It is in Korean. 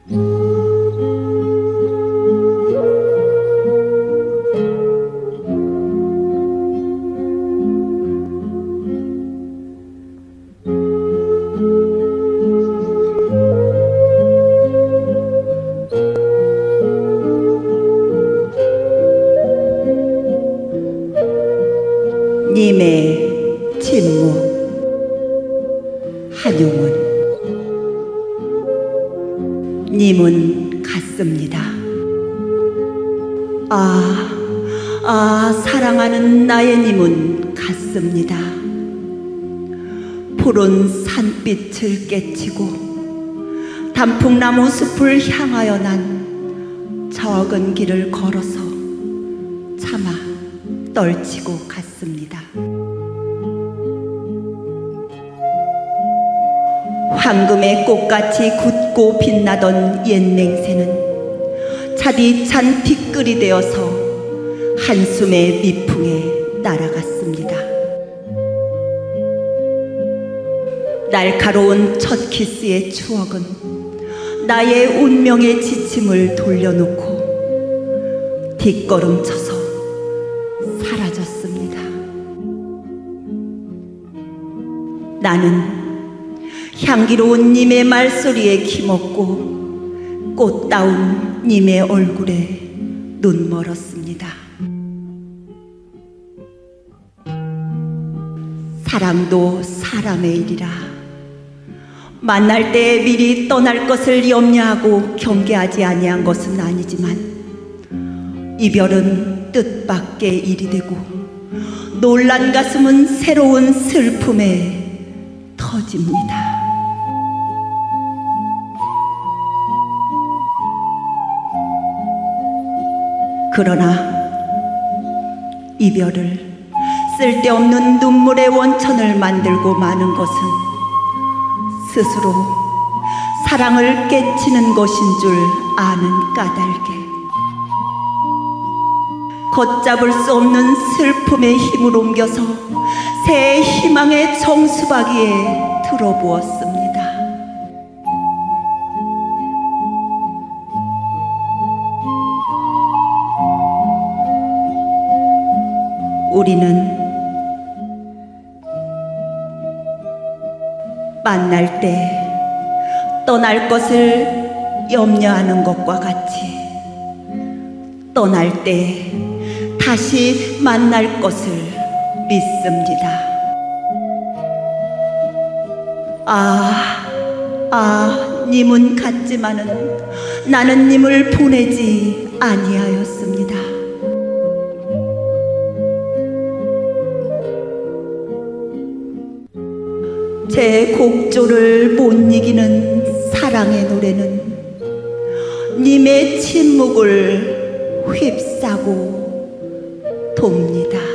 님의 침묵. 한용운. 님은 같습니다. 사랑하는 나의 님은 같습니다. 푸른 산빛을 깨치고 단풍나무 숲을 향하여 난 적은 길을 걸어서 차마 떨치고 갔습니다. 황금의 꽃같이 굳고 빛나던 옛 맹세는 차디찬 티끌이 되어서 한숨의 미풍에 날아갔습니다. 날카로운 첫 키스의 추억은 나의 운명의 지침을 돌려놓고 뒷걸음쳐서 사라졌습니다. 나는 향기로운 님의 말소리에 기먹고 꽃다운 님의 얼굴에 눈 멀었습니다. 사랑도 사람의 일이라 만날 때 미리 떠날 것을 염려하고 경계하지 아니한 것은 아니지만 이별은 뜻밖의 일이 되고 놀란 가슴은 새로운 슬픔에 터집니다. 그러나 이별을 쓸데없는 눈물의 원천을 만들고 마는 것은 스스로 사랑을 깨치는 것인 줄 아는 까닭에 걷잡을 수 없는 슬픔의 힘을 옮겨서 새 희망의 정수박이에 들어부었습니다. 우리는 만날 때 떠날 것을 염려하는 것과 같이 떠날 때 다시 만날 것을 믿습니다. 님은 같지만은 나는 님을 보내지 아니하였습니다. 제 곡조를 못 이기는 사랑의 노래는 님의 침묵을 휩싸고 돕니다.